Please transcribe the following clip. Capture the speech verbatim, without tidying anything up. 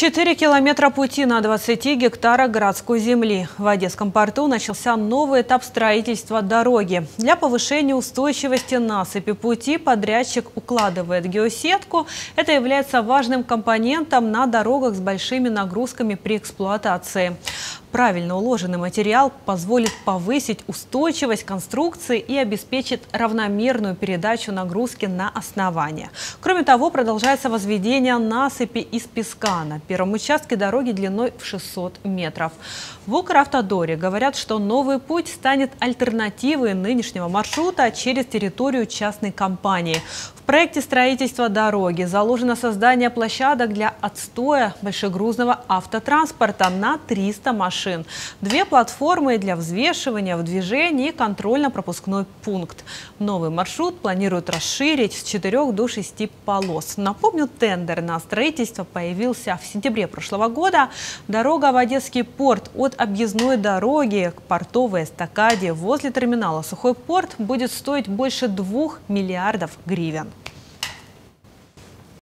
четыре километра пути на двадцати гектарах городской земли. В Одесском порту начался новый этап строительства дороги. Для повышения устойчивости насыпи пути подрядчик укладывает геосетку. Это является важным компонентом на дорогах с большими нагрузками при эксплуатации. Правильно уложенный материал позволит повысить устойчивость конструкции и обеспечит равномерную передачу нагрузки на основание. Кроме того, продолжается возведение насыпи из песка на первом участке дороги длиной в шестьсот метров. В Укравтодоре говорят, что новый путь станет альтернативой нынешнего маршрута через территорию частной компании. В проекте строительства дороги заложено создание площадок для отстоя большегрузного автотранспорта на триста машин, две платформы для взвешивания в движении и контрольно-пропускной пункт. Новый маршрут планируют расширить с четырёх до шести полос. Напомню, тендер на строительство появился в сентябре прошлого года. Дорога в Одесский порт от объездной дороги к портовой эстакаде возле терминала «Сухой порт» будет стоить больше двух миллиардов гривен.